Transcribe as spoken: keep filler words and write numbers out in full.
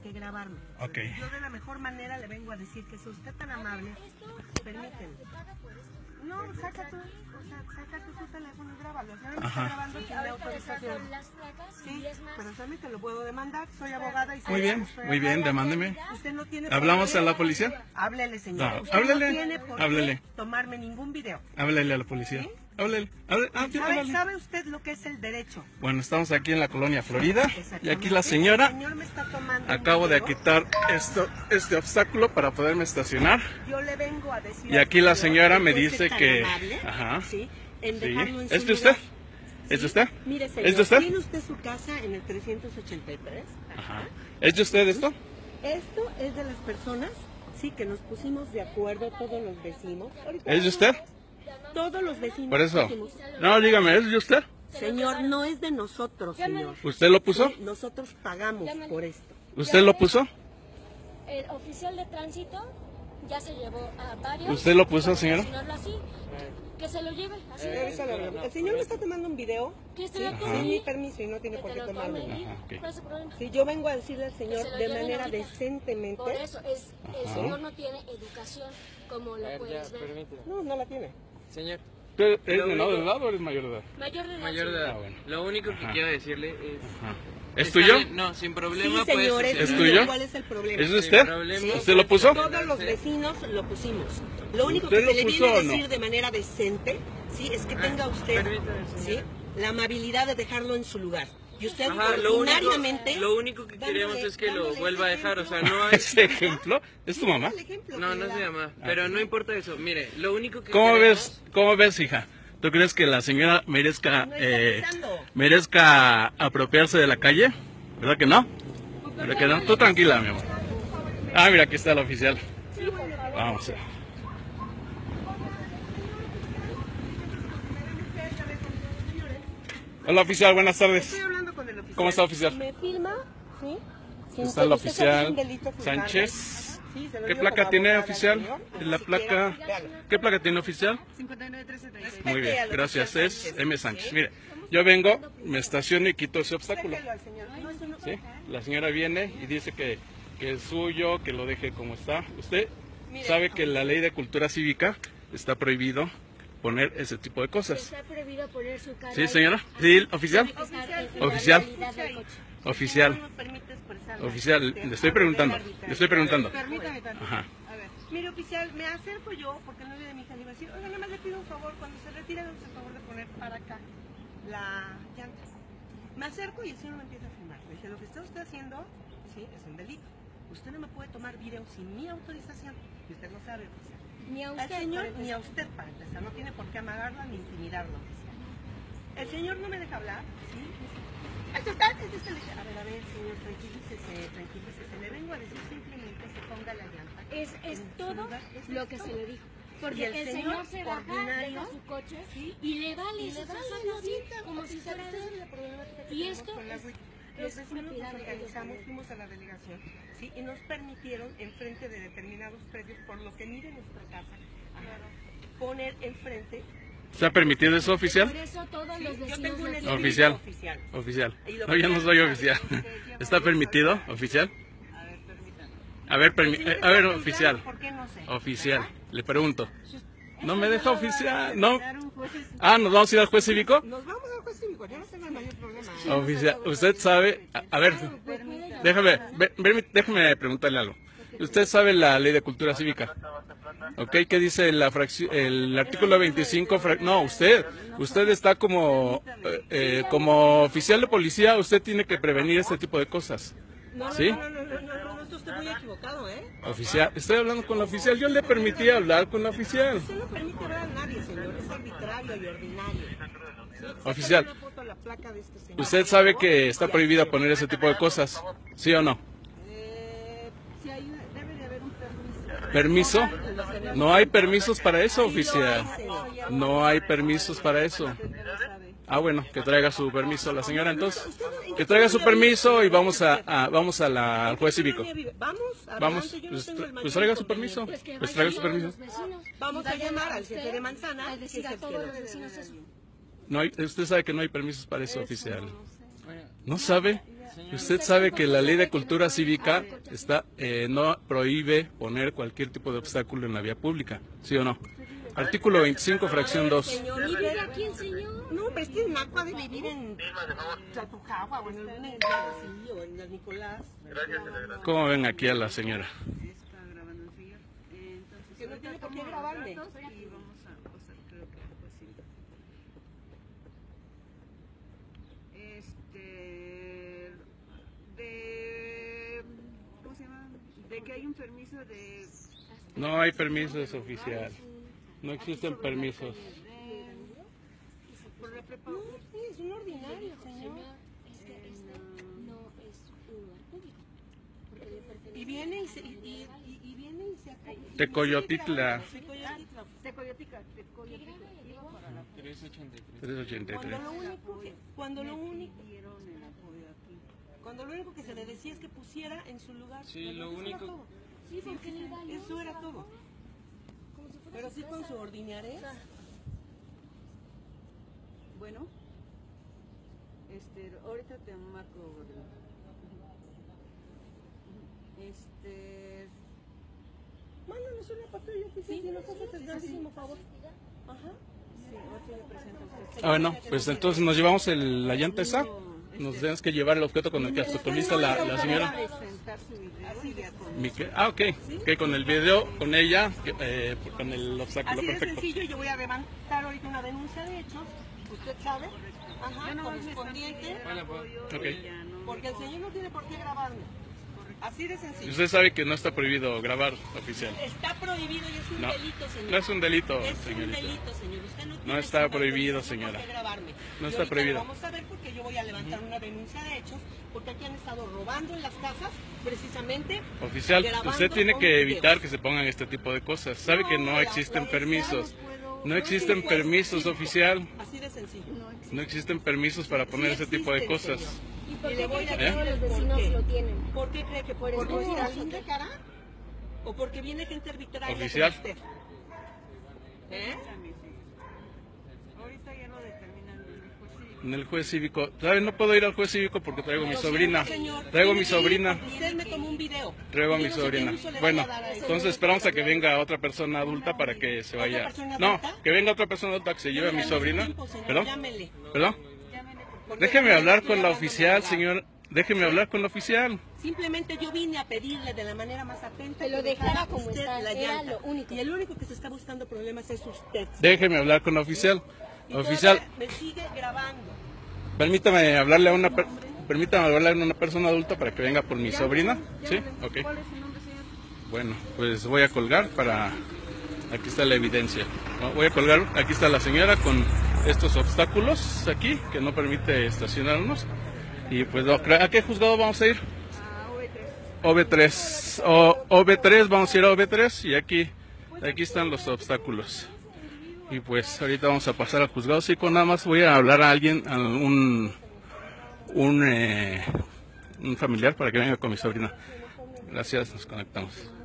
que grabarme. Okay. Yo de la mejor manera le vengo a decir que si usted tan amable, permíteme. No, saca tu, o sea, saca tu, tu teléfono y grábalo. Ya me está grabando sin la autorización. Sí, pero también te lo puedo demandar. Soy abogada y soy Muy bien, muy bien, demándeme. Usted no tiene. ¿Hablamos a la policía? Háblele, señor. No, Usted háblele, no tiene por háblele. qué tomarme ningún video. Háblele a la policía. ¿Sí? Háblele. háblele. Ah, ¿Sabe, háblele. ¿Sabe usted lo que es el derecho? Bueno, estamos aquí en la colonia Florida y Exactamente. aquí la señora El señor me está tomando acabo un de video. quitar esto, este obstáculo para poderme estacionar. Yo le vengo a decir Y aquí la señora me que dice tan que... amable, Ajá. ¿sí? En Sí. dejarlo en su ¿Es de lugar. usted? ¿Es de usted? Mire, señor, ¿Es de usted? ¿tiene usted su casa en el trescientos ochenta y tres? Ajá. ¿Es de usted esto? Esto es de las personas, sí, que nos pusimos de acuerdo todos los vecinos. Ahorita ¿Es de usted? Todos los vecinos. Por eso. pusimos- No, dígame, ¿es de usted? Señor, no es de nosotros, señor. ¿Usted lo puso? Sí, nosotros pagamos por esto. ¿Usted lo puso? El oficial de tránsito ya se llevó a varios. ¿Usted lo puso, señora? Señorlo así, que se lo lleve. Así. El señor me está tomando un video Que se sí, lo tome. sin mi permiso y no tiene Que por te qué lo tomarlo. tome. Ajá, ok. ¿Cuál es el problema? Sí, yo vengo a decirle al señor Que se lo de lleven manera ahorita. decentemente. Por eso, es, el Ajá. señor no tiene educación como lo puedes ver. Permíteme. No, no la tiene. Señor, ¿Usted es menor de edad o eres mayor de edad? Mayor de edad. mayor de señor. edad. Ah, bueno. Lo único que Ajá. quiero decirle es... Ajá. ¿Es Está tuyo? bien, no, sin problema. Sí, puedes señor, es, ¿Es mío. tuyo? ¿Cuál es el problema? ¿Es de Sin usted? problema. ¿Usted lo puso? Todos los vecinos lo pusimos. Lo único ¿Usted que se lo le puso viene a o no? decir de manera decente, sí, es que tenga usted, permítame, sí, señora. la amabilidad de dejarlo en su lugar. Y usted Ajá, lo único, ordinariamente... lo único que queremos dándole- es que lo dándole vuelva a ese dejar, o sea, ejemplo. no hay... ¿Ese ejemplo? ¿Es tu mamá? El ejemplo No, que no le se da. llama, pero no importa eso. Mire, lo único que ¿Cómo queremos... ves, cómo ves, hija? ¿Tú crees que la señora merezca, No está eh, pensando. merezca apropiarse de la calle? ¿Verdad que no? ¿Verdad que no? Tú tranquila, mi amor. Ah, mira, aquí está el oficial. Vamos a ver. Hola, oficial, buenas tardes. Estoy hablando con el oficial. ¿Cómo está, oficial? Me filma, ¿sí? Sin Está que el usted sabe que es un oficial delito filmarme. Sánchez. Sí, se lo ¿Qué digo placa como tiene, abogada, oficial? señor. La Si placa... quiera, véalo. ¿Qué placa tiene, oficial? cincuenta y nueve trece treinta y seis. Muy bien, Respete al gracias. oficial Es Sánchez, M. Sánchez. ¿sí? Mire, yo vengo, me estaciono y quito ese obstáculo. Déjelo al señor. No, eso no- ¿Sí? La señora viene y dice que, que es suyo, que lo deje como está. Usted Mire, sabe que en la ley de cultura cívica está prohibido poner ese tipo de cosas. Está prohibido poner su cara. ¿Sí, señora? ¿Sí, oficial? Oficial, Oficial. Realidad del coche. Oficial. No nos permite expresar Oficial, la- le estoy preguntando, le estoy preguntando. Permítame tantito. Ajá. A ver, mire, oficial, me acerco yo porque no de mi hija le iba a decir, oiga, nada más le pido un favor, cuando se retire, háganos el favor de poner para acá la llanta. Me acerco y el señor me empieza a filmar. Me dice, lo que está usted haciendo, sí, es un delito. Usted no me puede tomar video sin mi autorización. Y usted lo sabe, oficial. Ni a Al usted. señor por ni a empezar. usted para empezar, no tiene por qué amagarla ni intimidarla, oficial. El señor no me deja hablar, ¿sí? Esto está, esto está, a ver, a ver, señor, tranquilícese, tranquilícese. Le vengo a decir simplemente que ponga la llanta. Es, es en su todo lugar. Es lo que todo. se le dijo. Y Porque el el, señor señor se baja, ordinario, deja su coche ¿sí? y le vale, Y se le vale, saca lo así, avienta, como si oficial, fuera usted de sabe la problemática que Y tenemos esto con la es- Wii. Los es vecinos nos propiedad de ellos organizamos, también. fuimos a la delegación, ¿sí? Y nos permitieron, enfrente de determinados predios, por lo que mide nuestra casa, ajá, poner enfrente. ¿Se ha permitido eso, oficial? Por eso todos los Yo vecinos tengo un lo escrito tienen. Oficial. oficial. Oficial. Y lo No, yo no que soy sabe, oficial. que lleva ¿Está varios permitido, años. oficial? A ver, permítame. A ver, permi- El señor eh, a ver, está temblando, oficial. ¿por qué no sé? Oficial, ¿Verdad? le pregunto. No me Eso deja lo va a oficial, no. determinar un juez. Ah, ¿nos vamos a ir al juez cívico? Nos vamos al juez cívico, yo no tengo el mayor problema. Oficial, usted sabe, a, a ver, déjame, ve- ve- déjame preguntarle algo. ¿Usted sabe la ley de cultura cívica? ¿Ok? ¿Qué dice la fracción, el artículo veinticinco? Fra- no, usted, usted está como, eh, eh, como oficial de policía, usted tiene que prevenir este tipo de cosas. No, no, ¿Sí? no, no, no, no, no, no, esto está muy equivocado, ¿eh? Oficial, estoy hablando con la oficial, yo le permití hablar con la oficial. Usted no permite ver a nadie, señor, es arbitrario y ordinario. Sí, Oficial. sácale una foto a la placa de este señor. ¿Usted sabe que está prohibido poner ese tipo de cosas? ¿Sí o no? Eh, sí hay una- debe de haber un permiso. ¿Permiso? No hay permisos para eso, Sí lo hay, oficial. señor. No hay permisos para eso. Usted no lo sabe. Ah, bueno, que traiga su permiso la señora entonces. Que traiga su permiso y vamos a, a- vamos a la, al juez cívico. Vamos, Vamos, adelante, yo no pues, tengo el pues mayor traiga su inconveniente. permiso. Pues que Pues vayan traiga su todos permiso. los vecinos Vamos y a vayan llamar a al jefe usted de Manzana, a que es decir el a todos que- los vecinos eso. No hay, usted sabe que no hay permisos para eso, oficial. Bueno, ¿No sabe? Usted sabe que la ley de cultura cívica está eh, no prohíbe poner cualquier tipo de obstáculo en la vía pública, ¿sí o no? Artículo veinticinco, fracción dos. Señor, ¿Y vive aquí el señor? no, pero es que Nacua de vivir en Tlatujagua o en el así, o en el Nicolás. ¿Cómo ven aquí a la señora? Está grabando el señor. Eh, Entonces, Que no ahorita tiene por qué tomo los grabarle. datos y vamos a pasar, creo que pues sí. Este, de, ¿cómo se llama? De que hay un permiso de, No hay permisos oficial. No existen permisos. de por la prepa. No, sí, es un ordinario, señor. Señor, es que este no es un lugar público. Porque le pertenece Y viene y se, y, y, y- y viene y se acaba. Tecoyotitla. Tecoyotitla. Tecoyotica, Tecoyotica. Iba para la trescientos ochenta y Cuando tres. lo único que, cuando lo único, pidieron el apoyo aquí. cuando lo único que se le decía es que pusiera en su lugar. Sí, Pero lo eso era único- todo. Sí, porque le da luz, Eso era todo. como si fuera Pero su sí con casa. su ordinariez. Bueno, este, ahorita te marco, Rodrigo. Este, Mándanos una patrulla oficial si nos haces el grandísimo favor. Ajá. sí, ahorita le presento a usted. Ah, bueno, pues entonces nos llevamos el- la llanta esa. Nos tenemos que llevar el objeto con el que autoliza la, la señora. Presentar su video y ya con- Mique- Ah, ok. Ok, con el video, con ella, que, eh, con el obstáculo, Así de perfecto. sencillo, yo voy a levantar ahorita una denuncia de hechos, usted sabe, ajá, correspondiente, Ok. porque el señor no tiene por qué grabarme. Así de Y sencillo. usted sabe que no está prohibido grabar, oficial. Está prohibido y es un No, delito, señor. no es un delito, Es un señorita. delito, señor. Usted no, No tiene está por qué- prohibido, por qué señora. grabarme. No Y está ahorita prohibido. lo vamos a ver porque yo voy a levantar una denuncia de hechos, porque aquí han estado robando en las casas, precisamente. Oficial, grabando usted tiene con que video. evitar que se pongan este tipo de cosas. Sabe que no la- existen la- permisos. puedo- No existen soy juez permisos, cívico. oficial. Así de sencillo. No existen permisos para poner ese tipo de existen, cosas. señor. ¿Y por Y qué le voy cree a que ¿Eh? todos los decir por vecinos qué. lo tienen? ¿Por qué cree que por, Por por el está gusto. de cara? ¿O porque viene gente arbitraria como Oficial. usted? ¿Eh? Ahorita ya lo determinan el juez cívico. En el juez cívico. ¿Sabe? No puedo ir al juez cívico porque traigo a mi Lo sobrina. siento, señor. Traigo a mi Tiene que ir sobrina. porque Usted me tomó un video. Traigo a Yo mi no sé qué sobrina. uso le Bueno, vaya a dar a ese entonces video esperamos a para que ver. venga otra persona adulta para que se vaya. persona No, adulta? que venga otra persona adulta que se lleve a mi No le damos sobrina. tiempo, señor, ¿Perdón? llámele. ¿Perdón? Porque Déjeme yo hablar estoy con la hablando oficial, de señor. Déjeme hablar con la oficial. Simplemente yo vine a pedirle de la manera más atenta Que lo dejara dejara como usted está, la era llanta. lo único. Y el único que se está buscando problemas es usted. Déjeme hablar con la oficial. Y Oficial, todavía me sigue grabando. permítame hablarle a una per- permítame hablarle a una persona adulta para que venga por mi sobrina. ¿Sí? Ok. ¿Cuál es su nombre, señor? Bueno, pues voy a colgar para... Aquí está la evidencia. No, voy a colgar, aquí está la señora con estos obstáculos aquí, que no permite estacionarnos. Y pues, ¿a qué juzgado vamos a ir? A O B tres. O B tres. O, O B tres, vamos a ir a O B tres y aquí, aquí están los obstáculos. Y pues ahorita vamos a pasar al juzgado. Sí, con nada más voy a hablar a alguien, a un, un, eh, un familiar para que venga con mi sobrina. Gracias, nos conectamos.